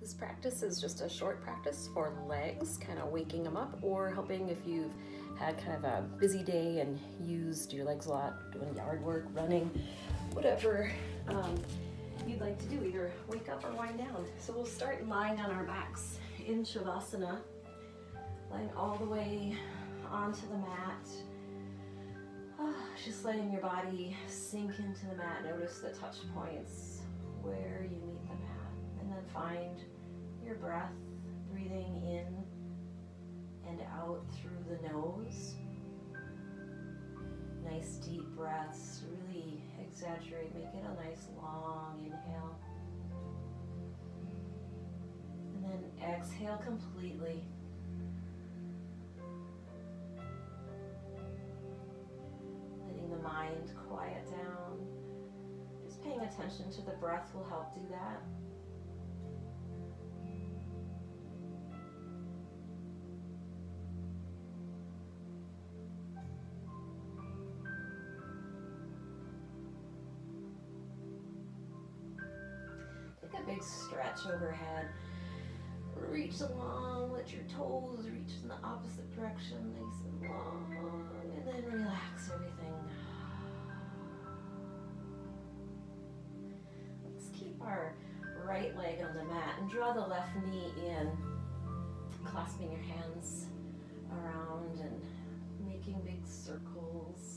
This practice is just a short practice for legs, kind of waking them up, or helping if you've had kind of a busy day and used your legs a lot, doing yard work, running, whatever you'd like to do, either wake up or wind down. So we'll start lying on our backs in Shavasana, lying all the way onto the mat. Just letting your body sink into the mat. Notice the touch points where you meet the mat. And then find your breath, breathing in and out through the nose. Nice deep breaths, really exaggerate, make it a nice long inhale. And then exhale completely. Letting the mind quiet down. Just paying attention to the breath will help do that. Big stretch overhead. Reach along, let your toes reach in the opposite direction, nice and long, and then relax everything. Let's keep our right leg on the mat and draw the left knee in, clasping your hands around and making big circles.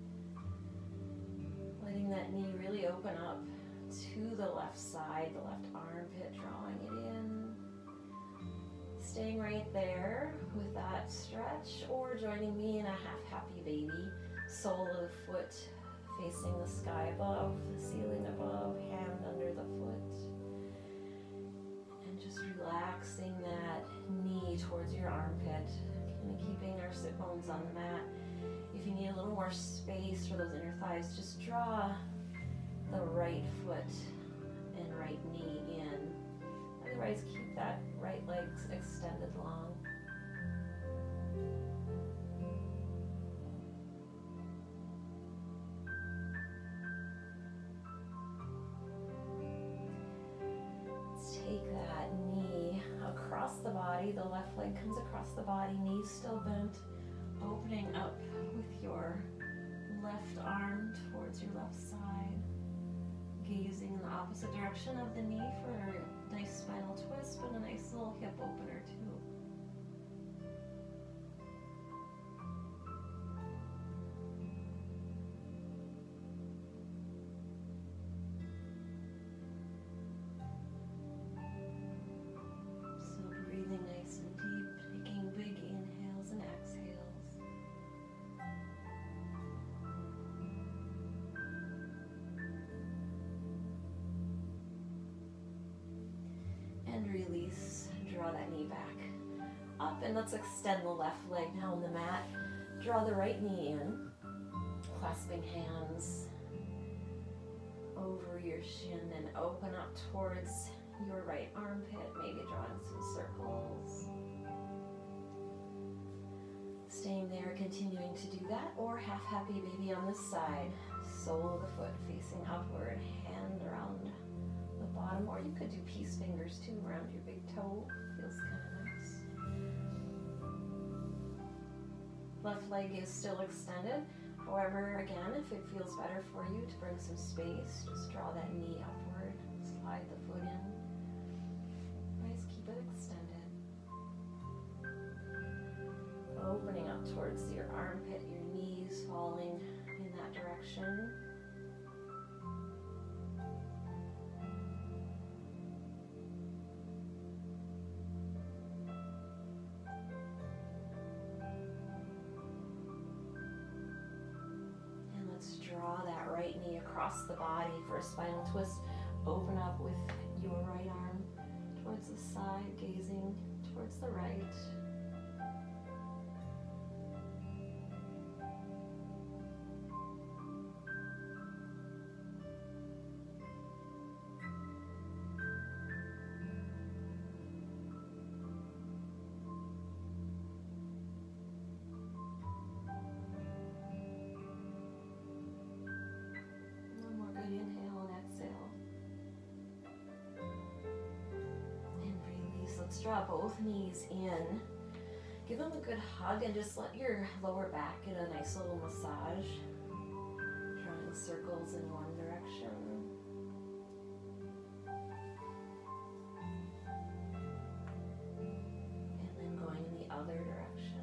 Letting that knee really open up to the left side, the left armpit, drawing it in. Staying right there with that stretch, or joining me in a half happy baby. Sole of the foot facing the sky above, the ceiling above, hand under the foot. And just relaxing that knee towards your armpit, and keeping our sit bones on the mat. If you need a little more space for those inner thighs, just draw the right foot and right knee in. Otherwise, keep that right leg extended long. Let's take that knee across the body. The left leg comes across the body, knees still bent, opening up with your left arm towards your left side. Gazing in the opposite direction of the knee for a nice spinal twist, but a nice little hip opener too. So breathing nice and deep, taking big inhales and exhales. And release, draw that knee back up, and let's extend the left leg now on the mat. Draw the right knee in, clasping hands over your shin and open up towards your right armpit, maybe drawing some circles. Staying there, continuing to do that, or half happy baby on this side. Sole of the foot facing upward, hand around the bottom, or you could do peace fingers too around your big toe. Feels kind of nice. Left leg is still extended. However, again, if it feels better for you to bring some space, just draw that knee upward, slide the foot in. Nice, keep it extended. Opening up towards your armpit, your knees falling in that direction. Draw that right knee across the body for a spinal twist. Open up with your right arm towards the side, gazing towards the right. Inhale and exhale. Let's draw both knees in. Give them a good hug and just let your lower back get a nice little massage. Drawing circles in one direction. And then going in the other direction.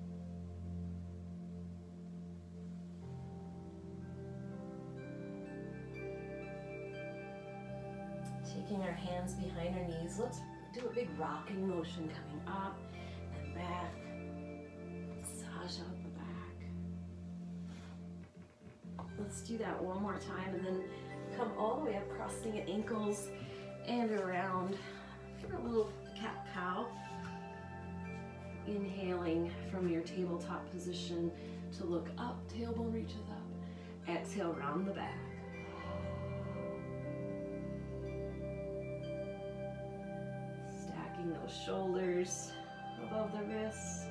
Taking our hands behind our knees, let's do a big rocking motion coming up and back. Massage out the back. Let's do that one more time and then come all the way up, crossing the ankles and around for a little cat-cow. Inhaling from your tabletop position to look up, tailbone reaches up. Exhale, round the back. Those shoulders above the wrists.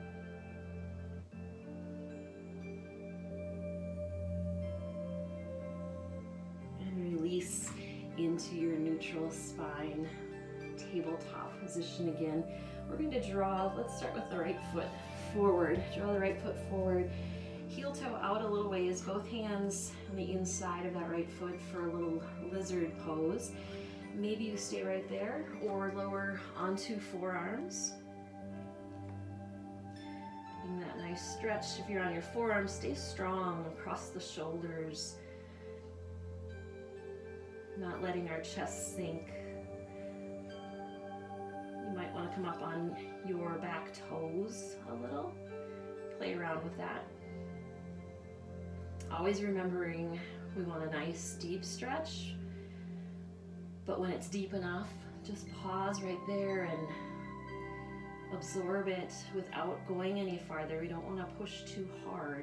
And release into your neutral spine, tabletop position again. We're going to draw, let's start with the right foot forward. Draw the right foot forward. Heel toe out a little ways, both hands on the inside of that right foot for a little lizard pose. Maybe you stay right there or lower onto forearms. Getting that nice stretch. If you're on your forearms, stay strong across the shoulders. Not letting our chest sink. You might want to come up on your back toes a little. Play around with that. Always remembering we want a nice deep stretch. But when it's deep enough, just pause right there and absorb it without going any farther. We don't want to push too hard.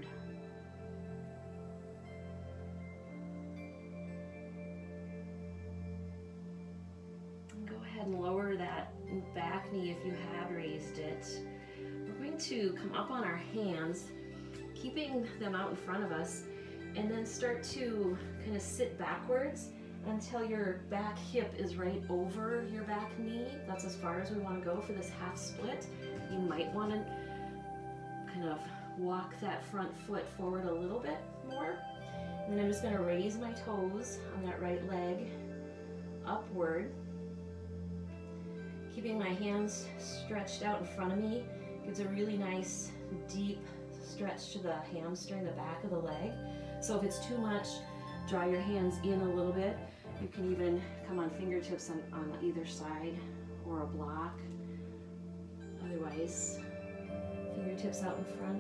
And go ahead and lower that back knee if you have raised it. We're going to come up on our hands, keeping them out in front of us, and then start to kind of sit backwards until your back hip is right over your back knee. That's as far as we want to go for this half split. You might want to kind of walk that front foot forward a little bit more. And then I'm just going to raise my toes on that right leg upward. Keeping my hands stretched out in front of me gives a really nice deep stretch to the hamstring, the back of the leg. So if it's too much, draw your hands in a little bit. You can even come on fingertips on either side or a block. Otherwise, fingertips out in front.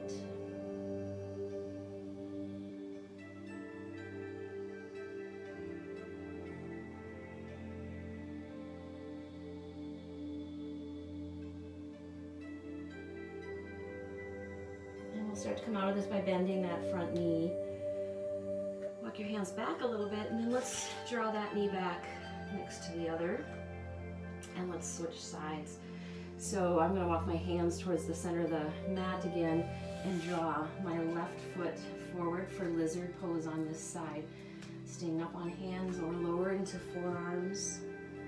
And we'll start to come out of this by bending that front knee. Walk your hands back a little bit, and then let's draw that knee back next to the other. And let's switch sides. So I'm going to walk my hands towards the center of the mat again and draw my left foot forward for lizard pose on this side. Staying up on hands or lowering to forearms.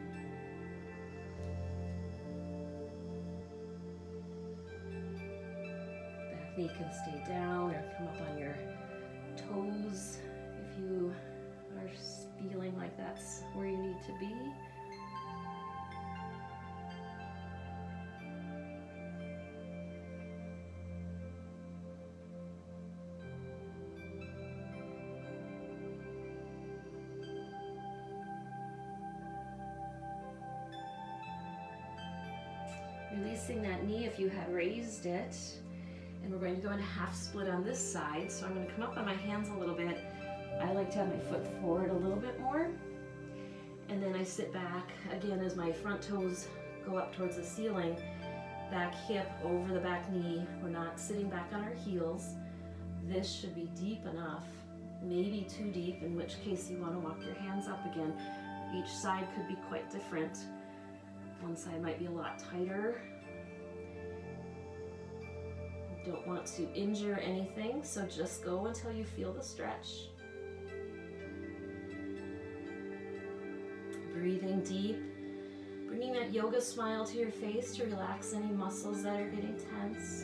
Back knee can stay down or come up on your toes if you are feeling like that's where you need to be. Releasing that knee if you had raised it. And we're going to go into half split on this side. So I'm going to come up on my hands a little bit. I like to have my foot forward a little bit more. And then I sit back again as my front toes go up towards the ceiling. Back hip over the back knee. We're not sitting back on our heels. This should be deep enough, maybe too deep, in which case you want to walk your hands up again. Each side could be quite different. One side might be a lot tighter. You don't want to injure anything, so just go until you feel the stretch. Breathing deep. Bring Bringing that yoga smile to your face to relax any muscles that are getting tense.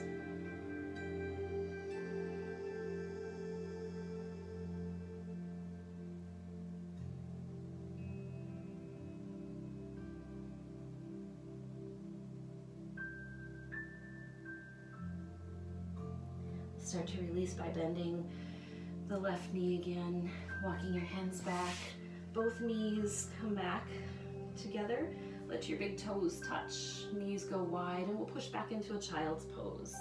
Start to release by bending the left knee again, walking your hands back. Both knees come back together. Let your big toes touch, knees go wide, and we'll push back into a child's pose.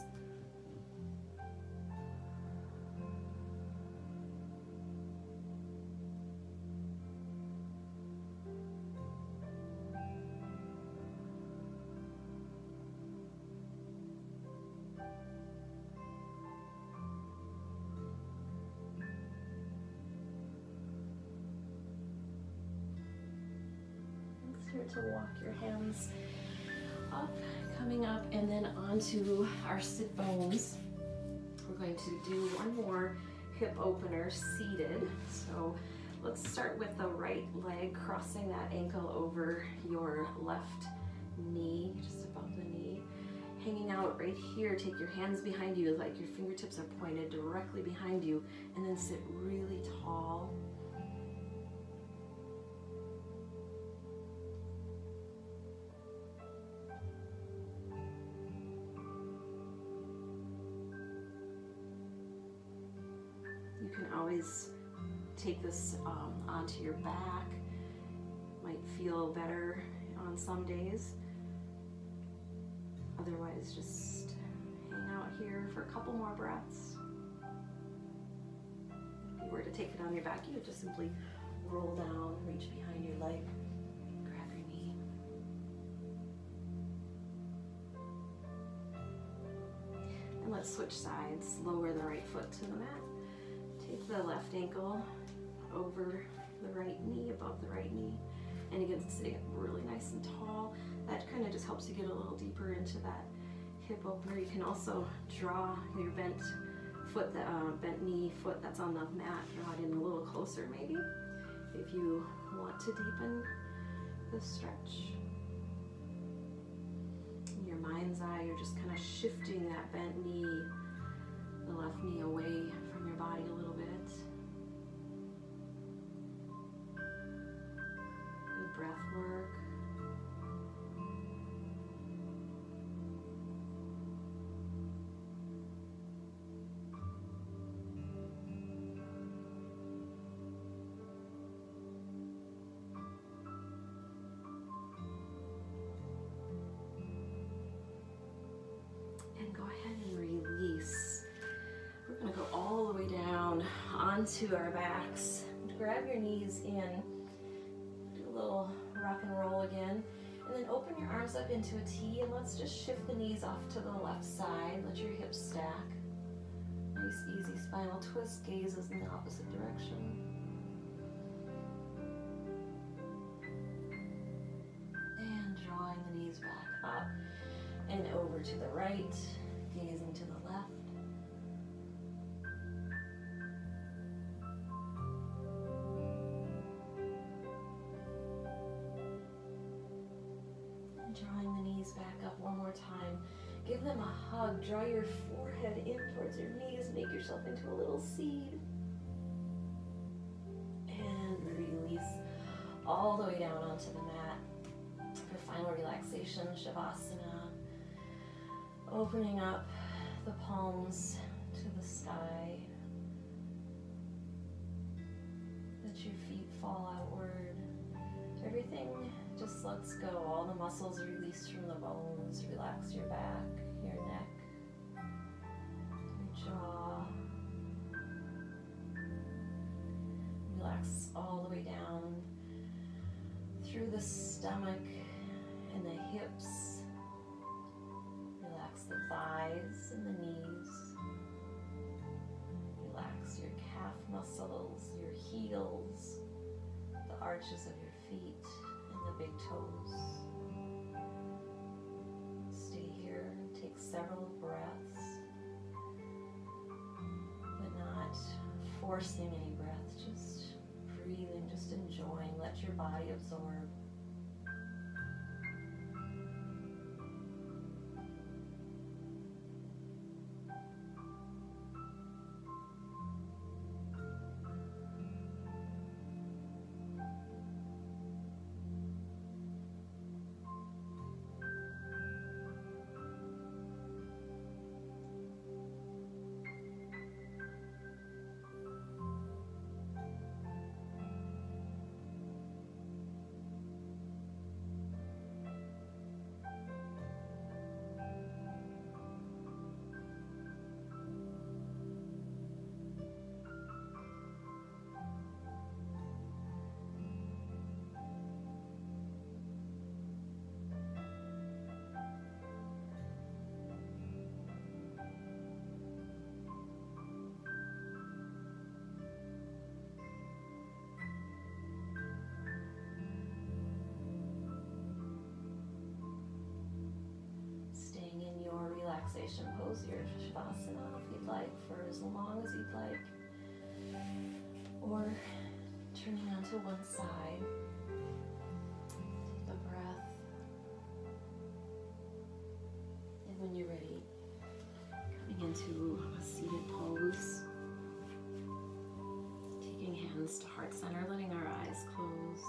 To walk your hands up, coming up, and then onto our sit bones. We're going to do one more hip opener seated. So let's start with the right leg, crossing that ankle over your left knee, just above the knee. Hanging out right here, take your hands behind you like your fingertips are pointed directly behind you, and then sit really tall. You can always take this onto your back. Might feel better on some days. Otherwise, just hang out here for a couple more breaths. If you were to take it on your back, you would just simply roll down, reach behind your leg, grab your knee. And let's switch sides. Lower the right foot to the mat. Take the left ankle over the right knee, above the right knee. And again, sitting up really nice and tall. That kind of just helps you get a little deeper into that hip opener. You can also draw your bent foot, the bent knee foot that's on the mat, draw it in a little closer maybe, if you want to deepen the stretch. In your mind's eye, you're just kind of shifting that bent knee, the left knee away from your body a little bit. Good breath work. And go ahead and release. We're going to go all the way down onto our backs. Grab your knees in. Do a little rock and roll again. And then open your arms up into a T, and let's just shift the knees off to the left side. Let your hips stack. Nice easy spinal twist. Gazes in the opposite direction. And drawing the knees back up and over to the right. Gazing to the left. Drawing the knees back up one more time. Give them a hug. Draw your forehead in towards your knees. Make yourself into a little seed. And release all the way down onto the mat. For final relaxation, Shavasana. Opening up the palms to the sky. Let your feet fall outward. Everything just lets go. All the muscles release from the bones. Relax your back, your neck, your jaw. Relax all the way down through the stomach and the hips. Relax the thighs and the knees. Relax your calf muscles, your heels, the arches of your feet, and the big toes. Stay here and take several breaths, but not forcing any breath, just breathing, just enjoying. Let your body absorb. relaxation pose, your Shavasana, if you'd like, for as long as you'd like. Or turning onto one side. Take a breath. And when you're ready, coming into a seated pose. Taking hands to heart center, letting our eyes close.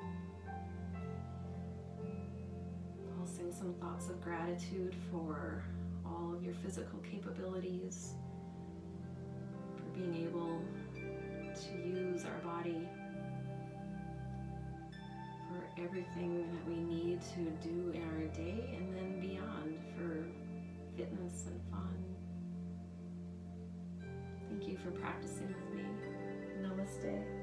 Pulsing some thoughts of gratitude for all of your physical capabilities, for being able to use our body for everything that we need to do in our day and then beyond for fitness and fun. Thank you for practicing with me. Namaste.